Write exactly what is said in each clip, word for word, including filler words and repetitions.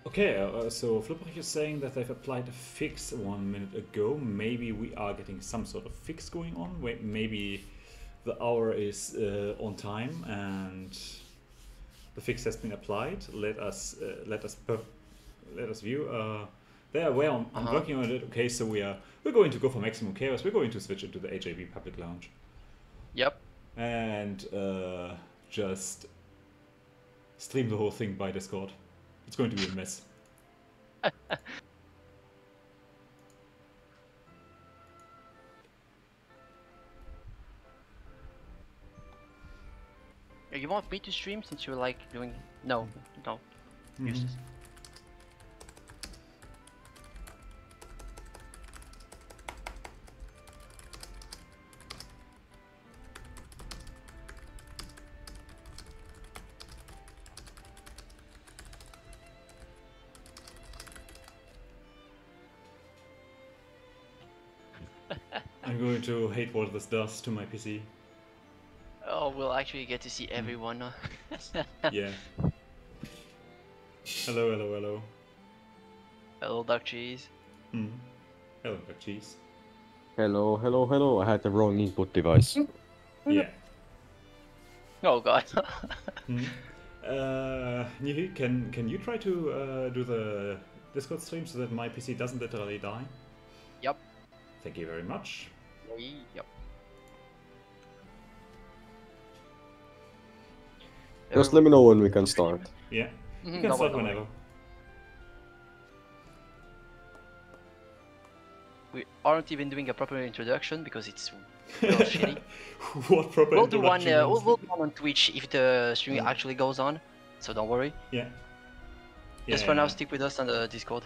Okay, uh, so Flipperich is saying that they've applied a fix one minute ago. Maybe we are getting some sort of fix going on. Wait, maybe the hour is uh, on time and the fix has been applied. Let us uh, let us per let us view. Uh, there, well, I'm, I'm uh-huh. working on it. Okay, so we are we're going to go for maximum chaos. We're going to switch into the H A B public lounge. Yep. And uh, just stream the whole thing by Discord. It's going to be a mess. You want me to stream since you're like doing... No, no. Mm-hmm. Useless. I'm going to hate what this does to my P C. Oh, we'll actually get to see everyone. Yeah. Hello, hello, hello. Hello, Dark Cheese. Mm. Hello, Dark Cheese. Hello, hello, hello. I had the wrong input device. Yeah. Oh god. mm. Uh, Nihi, can can you try to uh, do the Discord stream so that my P C doesn't literally die? Yep. Thank you very much. Yep. Just let me know when we can start. Yeah, mm-hmm. you can no, start no, whenever. No. We aren't even doing a proper introduction because it's real shitty. What proper we'll do one. introduction? Uh, we'll, we'll do one on Twitch if the stream yeah. actually goes on. So don't worry. Yeah. Just yeah, for yeah. now, stick with us on the Discord.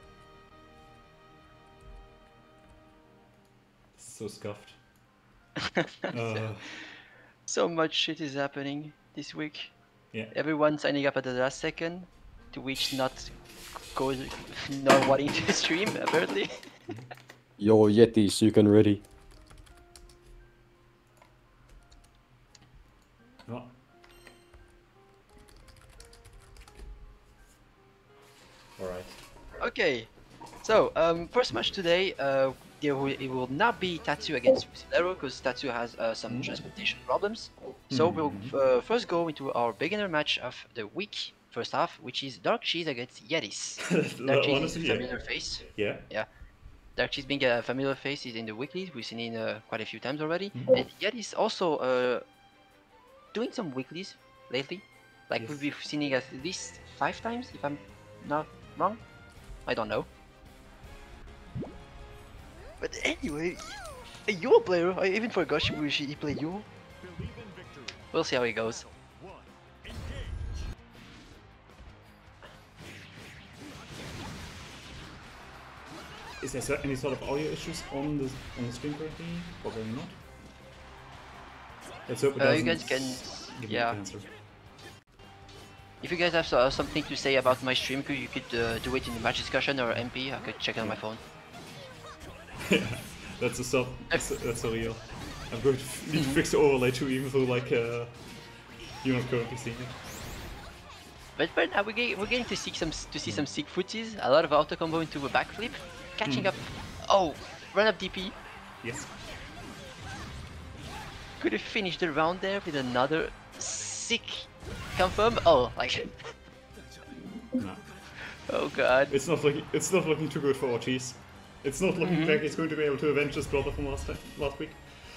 So scuffed. so, uh, so much shit is happening this week. Yeah. Everyone signing up at the last second, to which not go, not wanting to stream apparently. Yo, Yetis, you can ready. Oh. All right. Okay, so um, first match today. Uh, There will, it will not be Tatsu against Zero because Tatsu has uh, some mm-hmm. transportation problems. So mm-hmm. we'll uh, first go into our beginner match of the week, first half, which is Dark Cheese against Yetis. Dark Cheese is a familiar yeah. face. Yeah. Yeah. Dark Cheese being a familiar face is in the Weeklies. We've seen it uh, quite a few times already. Mm-hmm. And Yetis also uh, doing some Weeklies lately. Like yes. we've seen it at least five times, if I'm not wrong. I don't know. But anyway, a Euro player, I even forgot she, she played Euro. We'll see how it goes. Is there any sort of audio issues on the on the stream currently? Probably not. Let's hope it uh, you guys can, yeah. If you guys have uh, something to say about my stream, you could uh, do it in the match discussion or M P. I could check it on my phone. Yeah, that's a sub. That's a, that's a real. I'm going to need to fix the overlay too, even though like uh, you're not currently seeing it. But but now we're getting, we're getting to see some to see some sick footies. A lot of auto combo into a backflip, catching mm. up. Oh, run up D P. Yes. Could have finished the round there with another sick confirm. Oh, like. No. Oh god. It's not looking. It's not looking too good for Ortiz. It's not looking mm-hmm. like he's going to be able to avenge his brother from last time, last week.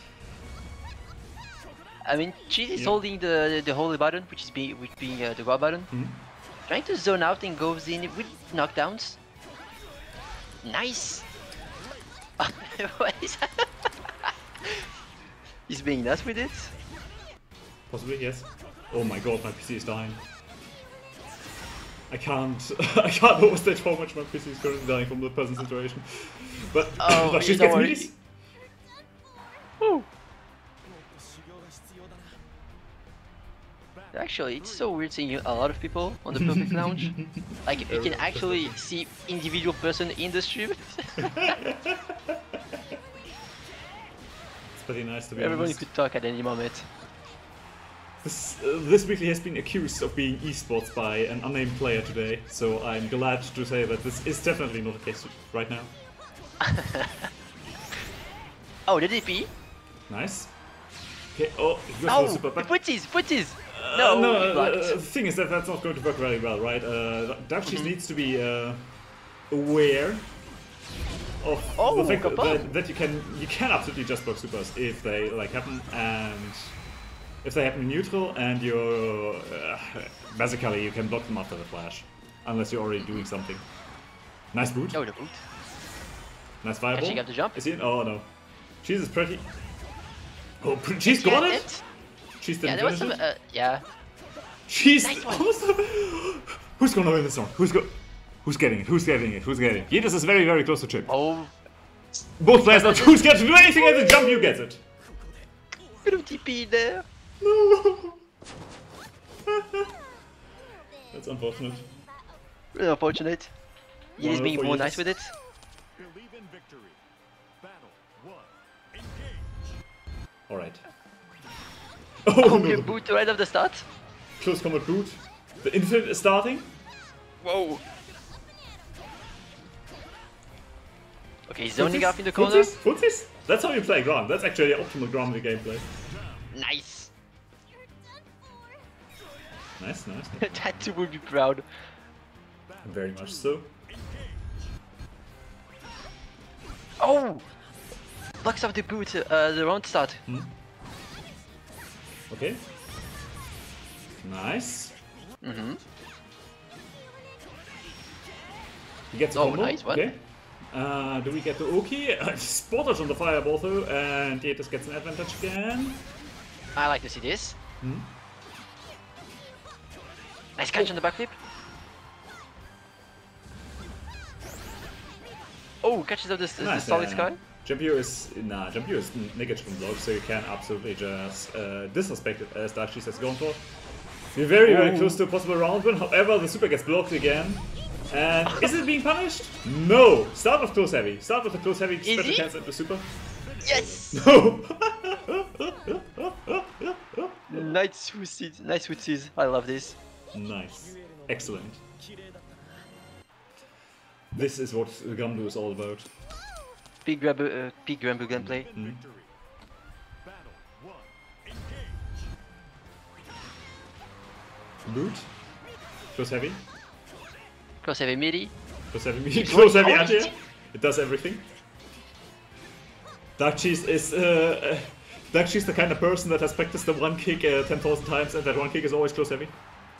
I mean, Cheese is yeah. holding the the holy button, which is being which being uh, the raw button, mm-hmm. trying to zone out and goes in with knockdowns. Nice. What is that? He's being nuts with it. Possibly, yes. Oh my god, my P C is dying. I can't, I can't overstate how much my P C is currently dying from the present situation. But, oh, but she's getting these. Actually, it's so weird seeing a lot of people on the public lounge. Like, you can actually see individual person in the stream. It's pretty nice to be Everybody honest. could talk at any moment. This, uh, this weekly has been accused of being esports by an unnamed player today, so I'm glad to say that this is definitely not the case right now. Oh, the D P? Nice. Okay, oh, it goes Oh, for super, the but footies, footies! uh, No, no, he uh, blocked. uh, the thing is that that's not going to work very well, right? Uh, Dark Cheese Mhm. needs to be uh, aware of Oh, the fact that, kaboom. that, that you can you can absolutely just block supers if they like happen, and if they happen in neutral, and you're uh, basically you can block them after the flash, unless you're already doing something. Nice boot. Oh, the boot. Nice fireball. Catching up the jump. Is he in? Oh no. Cheese is pretty. Oh, pr- Cheese got Yeah, it. Cheese Yeah, didn't there was finish some. it. Uh, yeah. Cheese. Nice one. Who's gonna win this one? Who's go? Who's getting it? Who's getting it? Who's getting it? Yetis is very, very close to Chip. Oh, Both players not too scared to do anything at the jump. You get it. bit of T P there. No. That's unfortunate. Really unfortunate. One He's over being for more Yetis. nice with it. Believe in victory. Battle one. Engage. All right. Oh, Oh, good no. boot right off the start. Close combat boot. The infinite is starting. Whoa. Okay, zoning Footsies? off in the corner. Footsies? Footsies? That's how you play Grom. That's actually the optimal Grom gameplay. Nice. Nice, nice. nice. Tattoo would be proud. Very much so. Oh! Blocks off the boot, uh, the round start. Hmm. Okay. Nice. Mm-hmm. He gets a Oh, combo. nice one. Okay. Uh, do we get the Oki? Spotted on the fireball though, and Yetis gets an advantage again. I like to see this. Hmm. Nice catch on the backflip. Oh, catches up the, the Nice, solid yeah. sky. Jumpio is nah. Jumpio is negative from block, so you can absolutely just uh, disrespect it as Dark Cheese has gone for. We're very, very Ooh. close to a possible round win. However, the super gets blocked again. And is it being punished? No. Start with close heavy. Start with the close heavy. Special he? chance into super. Yes! No. Nice footsies, nice footsies. I love this. Nice. Excellent. This is what Gramdu is all about. Big grab, uh, big Grambu gameplay. Mm. Victory. Battle one. Engage. Boot. Close heavy. Cross heavy midi. Close heavy me. It's Close working. heavy Oh, anti. it's- It does everything. Dark Cheese is uh, uh, Dark Cheese the kind of person that has practiced the one kick uh, ten thousand times, and that one kick is always close heavy.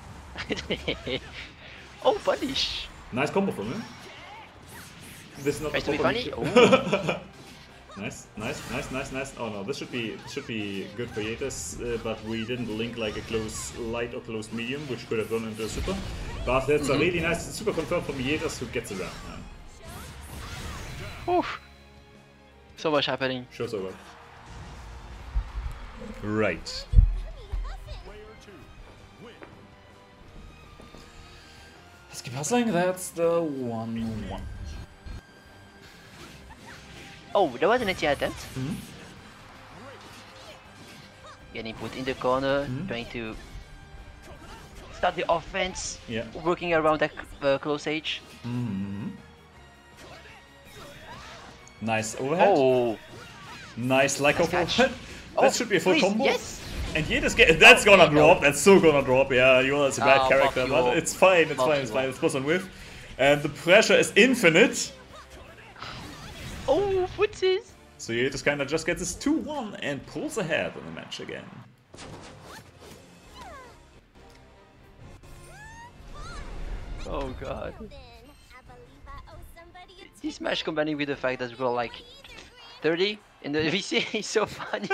Oh, punish. Nice combo from him. This is not Tries the to be funny. proper- Nice, nice, nice, nice, nice. Oh no, this should be this should be good for Yetis, uh, but we didn't link like a close light or close medium, which could have gone into a super. But that's a really nice super confirm from Yetis who gets around. Man. Oof. So much happening. Shows over. Right. Player two. Win. Let's keep hustling. That's the one one. Oh, there was an anti attempt. Mhm. Getting put in the corner, Mhm. trying to start the offense, Yeah. working around that uh, close edge. Mm-hmm. Nice overhead. Oh, Nice like of catch. overhead. Oh, That should be a full please, combo. yes. And Yetis get that's Oh, gonna there you drop. go. That's so gonna drop. Yeah, you are a bad Oh, character, fuck you but all. it's fine. It's Fuck fine. you It's fine. all. It's plus on with, and the pressure is infinite. Oh, footsies. So Yetis kind of just gets his two one and pulls ahead in the match again. Oh god. This match combining with the fact that we're like thirty in the V C is so funny.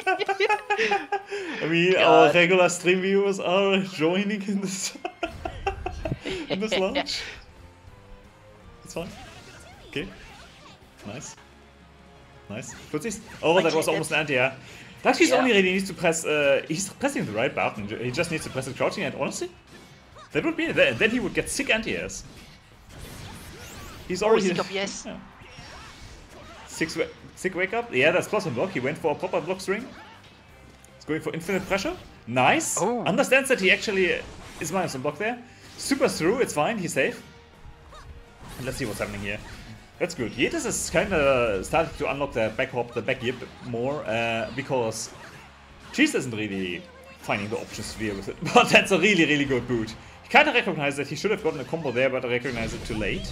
I mean, God. our regular stream viewers are joining in this in this launch. It's fine. Okay. Nice. Nice. Footsies. Oh, that Okay, was almost an that's- anti, yeah. Actually, Yeah. only really needs to press. Uh, he's pressing the right button. He just needs to press the crouching, and honestly, that would be it. Then then he would get sick anti-airs. He's already sick of yes. Yeah. Six wa sick wake up. Yeah, that's plus on block. He went for a proper block string. He's going for infinite pressure. Nice. Oh. Understands that he actually is minus on block there. Super through, it's fine, he's safe. And let's see what's happening here. That's good. Yetis is kind of starting to unlock the back hop, the back yip more, uh, because Cheese isn't really finding the options to deal with it. But that's a really, really good boot. He kind of recognized that he should have gotten a combo there, but I recognized it too late.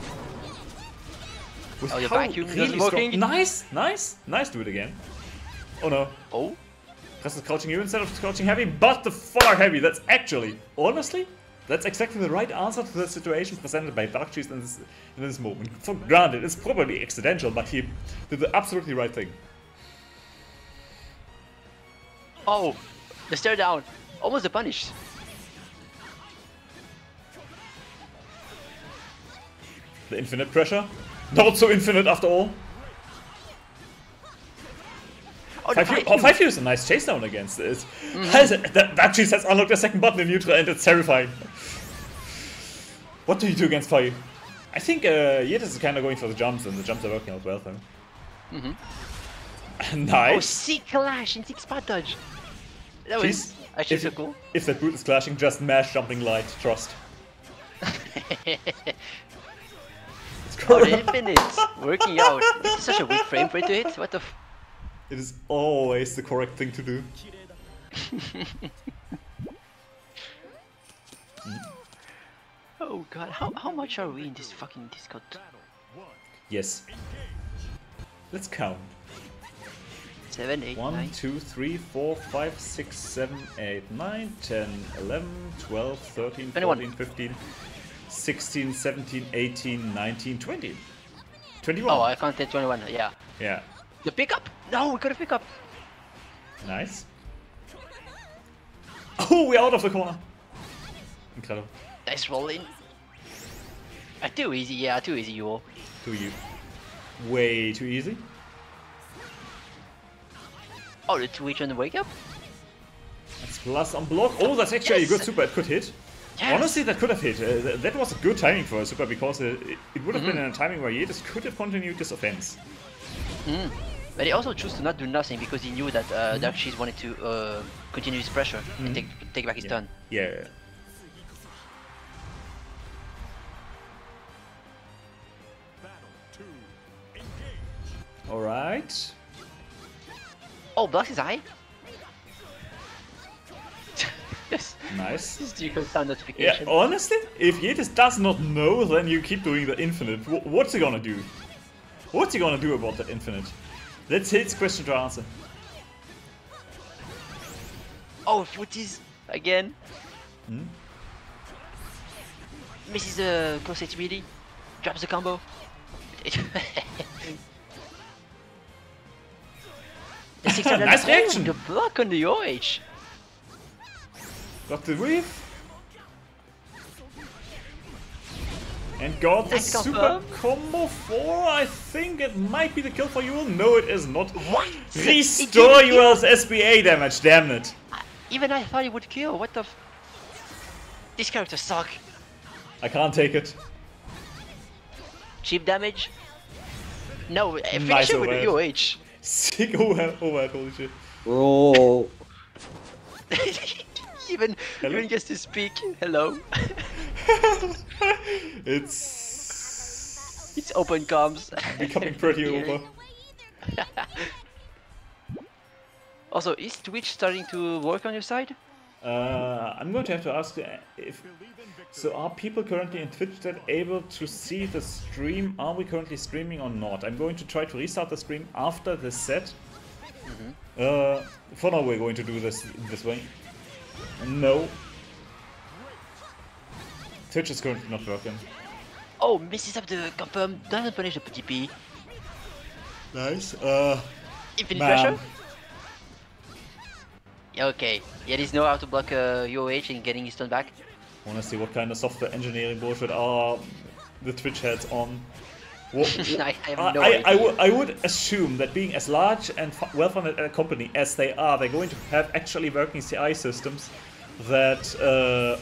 With Oh, your how vacuum really isn't strong- working. Nice, nice, nice. Do it again. Oh no. Oh. Presses crouching you instead of crouching heavy, but the far heavy. That's actually, honestly, that's exactly the right answer to the situation presented by Dark Cheese in this, in this moment. For granted, it's probably accidental, but he did the absolutely right thing. Oh, the stare down. Almost a punish. The infinite pressure. Not so infinite after all. Oh, Five, five oh, five is a nice chase down against it. Mm-hmm. Has it that, that cheese has unlocked a second button in neutral and it's terrifying. What do you do against Fire? I think uh, Yetis is kind of going for the jumps and the jumps are working out well for him. Mm-hmm. Nice. Oh, sick clash and sick spot dodge. That was Jeez. actually if, so cool. If that boot is clashing, just mash jumping light. Trust. Oh, the infinite working out. This is such a weak frame for it to hit. What the f. It is always the correct thing to do. Oh god, how, how much are we in this fucking Discord? Yes. Let's count. seven, eight, one, nine. two, three, four, five, six, seven, eight, nine, ten, eleven, twelve, thirteen, twenty-one. fourteen, fifteen, sixteen, seventeen, eighteen, nineteen, twenty. twenty-one. Oh, I counted twenty-one, yeah. Yeah. The pickup! No, we got a pickup! Nice. Oh, we're out of the corner. Incredible. Nice roll in. Uh, too easy, yeah, too easy, you all. Too you. Way too easy. Oh, the two H on the wake up? That's plus on block. Oh, that's actually Yes. a good super. It could hit. Yes. Honestly, that could have hit. Uh, th that was a good timing for a super because it, it, it would have Mm-hmm. been in a timing where Yetis could have continued this offense. Mm. But he also chose to not do nothing because he knew that Mm-hmm. uh, Dark Cheese wanted to uh, continue his pressure and take, take back his Yeah. turn. Yeah. All right. Oh, Blast is high? Yes. Nice. This is the sound Yeah, notification. honestly, if Yetis does not know, then you keep doing the infinite. W what's he gonna do? What's he gonna do about that infinite? That's his question to answer. Oh, footies again. Hmm? Misses the close H B D. Drops the combo. The six hundred Nice oh, reaction. The block on the O H. Got the whiff. And got the Nice super confirm. combo four. I think it might be the kill for you. No, it is not. What? Restore It didn't your S B A damage, damn it. kill. Even I thought he would kill. What the f. These characters suck. I can't take it. Cheap damage. No, uh, finish Nice it with the overhead. O H. Sick overhead, overhead, holy shit. Roll. even Hello? even gets to speak. Hello. It's It's open comms. becoming pretty over. Also, is Twitch starting to work on your side? Uh, I'm going to have to ask uh, if. So, are people currently in Twitch that able to see the stream? Are we currently streaming or not? I'm going to try to restart the stream after this set. Mm-hmm. Uh, for now, we're going to do this this way. No. Twitch is currently not working. Oh, misses up the confirm. Doesn't punish the P P. Nice. Uh, Infinite man. pressure. Yeah, okay. Yeah, he's know how to block uh, U O H and getting his turn back. Honestly, what kind of software engineering bullshit are the Twitch heads on? What, I have no I, I, I, idea. would, I would assume that being as large and fu- well-funded a company as they are, they're going to have actually working C I systems that uh,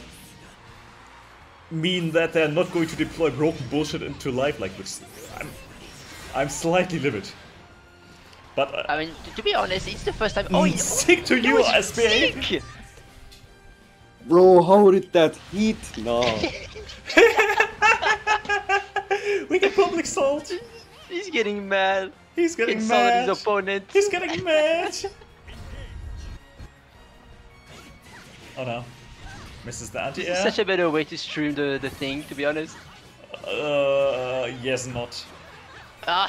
mean that they're not going to deploy broken bullshit into life like this. I'm, I'm slightly livid. But uh, I mean, to, to be honest, it's the first time. Oh, he, sick to that you, was S B A. sick! Bro, how did that hit? No. We get public salt. He's getting mad. He's getting Insulted mad. his opponent. He's getting mad. Oh no. Misses the This is anti-air. such a better way to stream the, the thing, to be honest. Uh, yes, not. Ah.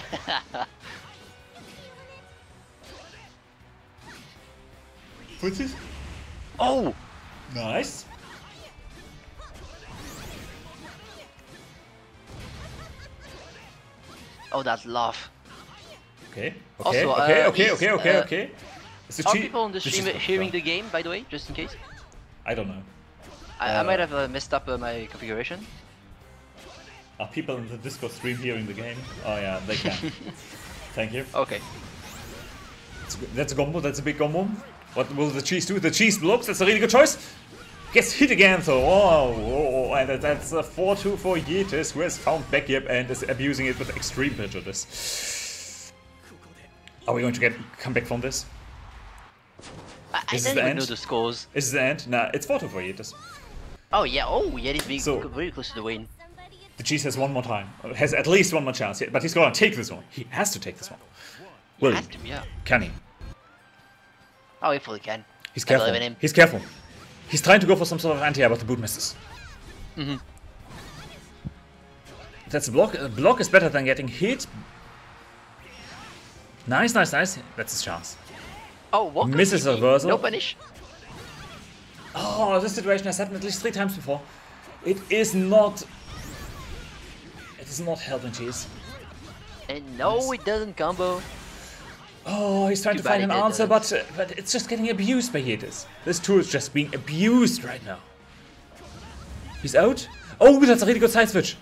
Puts it. Oh! Nice. Oh, that's love. Okay. Okay. Also, okay. uh, okay. is, Okay. Okay. uh, Okay. Is Are cheat- people on the this stream is- hearing the game, by the way, just in case? I don't know. I, I Uh, might have uh, messed up uh, my configuration. Are people in the Discord stream hearing the game? Oh yeah, they can. Thank you. Okay. That's a, that's a combo. That's a big combo. What will the cheese do? The cheese blocks. That's a really good choice. Gets hit again though. Oh, oh, oh, and that's a four two for Yetis, who has found backyard and is abusing it with extreme prejudice. Are we going to get come back from this? I, I This is don't the even end? know the scores. Is this the end? Nah, it's four two for Yetis. Oh yeah, oh yeah, he's being So- very close to the win. The cheese has one more time. Has at least one more chance. But he's gonna take this one. He has to take this one. He Will has he? to, yeah. Can he? Oh, he fully can. He's I careful. believe in him. He's careful. He's trying to go for some sort of anti-air, but the boot misses. Mhm. That's a block. A block is better than getting hit. Nice, nice, nice. That's his chance. Oh, what? Misses a reversal. No punish. Oh, this situation has happened at least three times before. It is not... It is not helping cheese. And no, it doesn't combo. Oh, he's trying Too to find bad an it answer, doesn't. but, uh, but it's just getting abused by Yetis. This tool is just being abused right now. He's out. Oh, that's a really good side switch.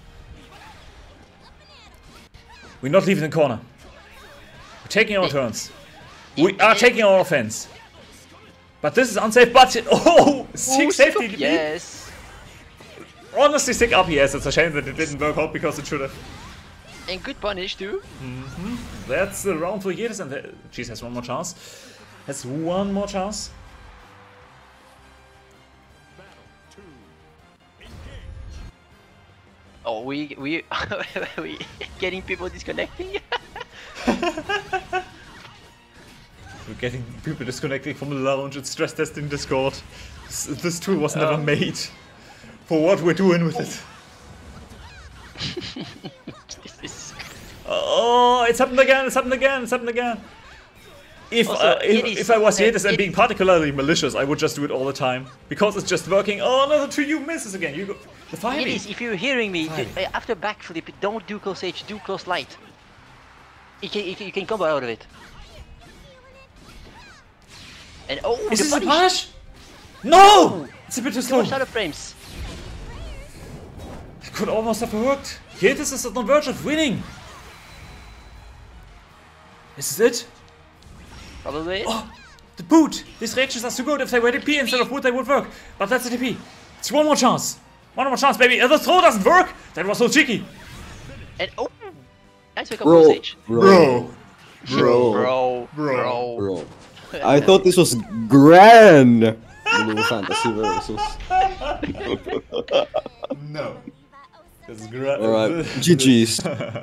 We're not leaving the corner. We're taking our turns. We are taking our offense. But this is unsafe, but... Oh! Sick Oh, safety D P. Yes. Honestly, sick up, yes. It's a shame that it didn't work out because it should have. And good punish too. That's the round for Yetis, and the... Cheese has one more chance. Has one more chance. Oh, we we we getting people disconnecting. We're getting people disconnecting from the lounge. It's stress testing Discord. This, this tool was never Oh. made for what we're doing with it. This is- Oh, it's happened again! It's happened again! It's happened again! If, Also, uh, if, it is- if I was uh, Yetis and it- being particularly malicious, I would just do it all the time. Because it's just working. Oh, no, the two U misses again. You go. The fire It is, if you're hearing me, Fine. ju- uh, after backflip, don't do close edge, do close light. You can, you can, you can combo out of it. And oh, Is the this a punish! punish? No! It's a bit too Too slow. much out of frames. It could almost have worked. Yetis is on the verge of winning. Is this it? Probably. Oh, the boot! These reactions are so good. If they were D P instead of boot, they would work. But that's a D P. It's one more chance. One more chance, baby. Uh, The throw doesn't work. That was so cheeky. And oh, nice wake up Bro, close edge. bro, Bro. bro, Bro, Bro. bro. I thought this was grand. Winning fantasy versus. No. This is great. Alright, G G's.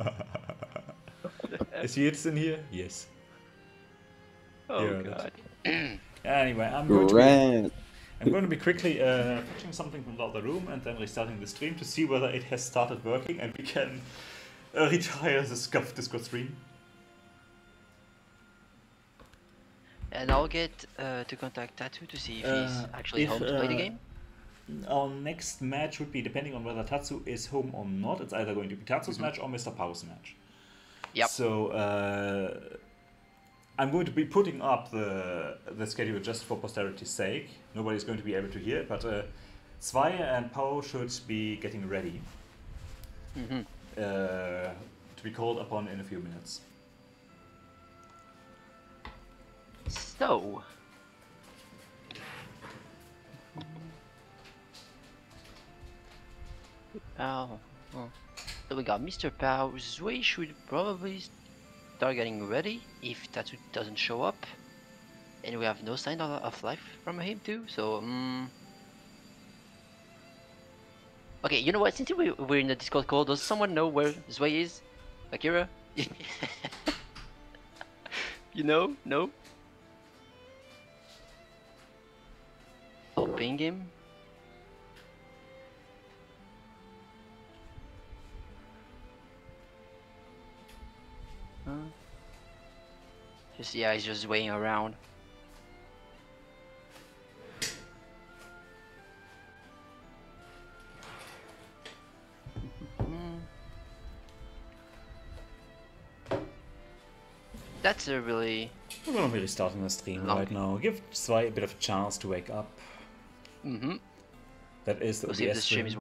Is Yetis in here? Yes. Oh Yeah, god. Anyway, I'm going to be, Grand. I'm going to be quickly uh, fetching something from the other room and then restarting the stream to see whether it has started working and we can uh, retire the scuffed Discord stream. And I'll get uh, to contact Tattoo to see if he's Uh, actually if, home to play the uh, game. Our next match would be depending on whether Tatsu is home or not. It's either going to be Tatsu's match or Mister Pau's match. Yep. So uh, I'm going to be putting up the the schedule just for posterity's sake. Nobody's going to be able to hear it, but uh, Zwei and Pau should be getting ready Mhm. uh, to be called upon in a few minutes. So. Pau. Oh. So we got Mister Pau. Zui should probably start getting ready if Tattoo doesn't show up. And we have no sign of, of life from him too, so um, Okay, you know what? Since we, we're in the Discord call, does someone know where Zwei is? Akira? You know? No? I'll ping him. Huh? Just, yeah, he's just waiting around. That's a really... We're not really starting the stream Long. right now. Give Zwei a bit of a chance to wake up. Mm-hmm. That is the We'll see if O B S the stream stream. is